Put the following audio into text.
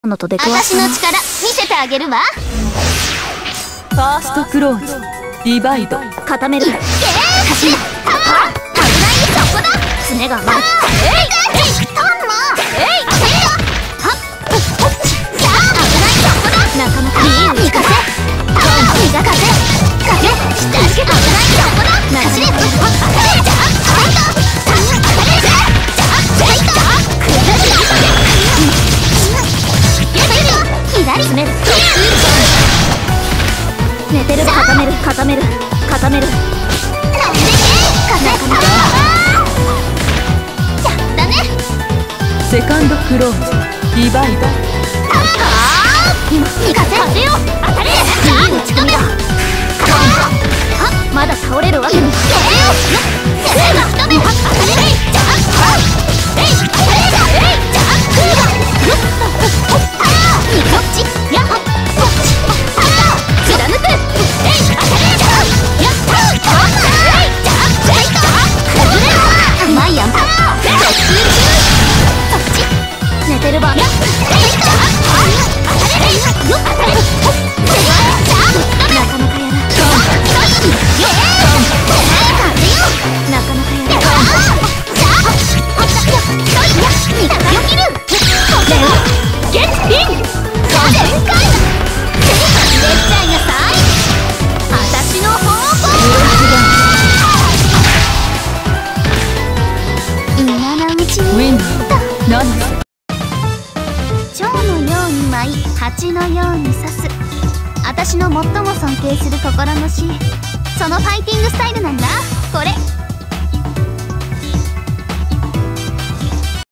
のと出くわし私の力見せてあげるわ。 ファーストクローズディバイド固める。 走る。危ないそこだ。 すねが甘い。 トンモ当てるよ。はっ危ないそこだ。 なかなかいい行かせ。磨かせ。風下つけ危ないそこだ。走れ。当てれ。じゃあファイト。当てれ。じゃあファイト。崩れ。左詰める。寝てる。固める固める固める。 飛んでけ。風だね。 セカンドクローズディバイド今行かせ。風よ当たれ。じゃあ打ち込め。 まだ倒れるわけに。 風よ打ち込め。当たれ。じゃあ当たれ。じゃあこっちやっこっち貫く。当たれ。じゃあやったじゃあファイト。崩れろ。うまいやん。そっち寝てる番。 やっファイト。当たれ。よ当たれ。じゃあなかなかやる。なかなかやる。 ゲッツピン。全開。出ちゃいなさい。私の方向。今のうちウィにンドナナセ蝶のように舞い蜂のように刺す。私の最も尊敬する心の師。そのファイティングスタイルなんだこれ。